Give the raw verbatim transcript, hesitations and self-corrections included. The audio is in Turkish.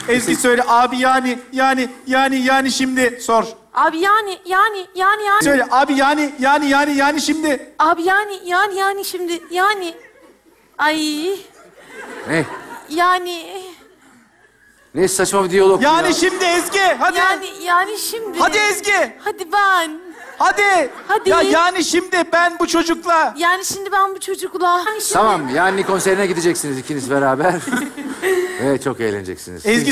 Ezgi söyle abi yani yani yani yani şimdi sor. Abi yani yani yani yani. Söyle abi yani yani yani yani şimdi. Abi yani yani yani şimdi yani. Ay Ne? yani. Ne saçma bir diyalog Yani ya. şimdi Ezgi hadi. Yani yani şimdi. Hadi Ezgi. Hadi ben. Hadi. Hadi. Ya yani şimdi ben bu çocukla. Yani şimdi ben bu çocukla. Şimdi... Tamam, yani konserine gideceksiniz ikiniz beraber. Evet, çok eğleneceksiniz. Ezgi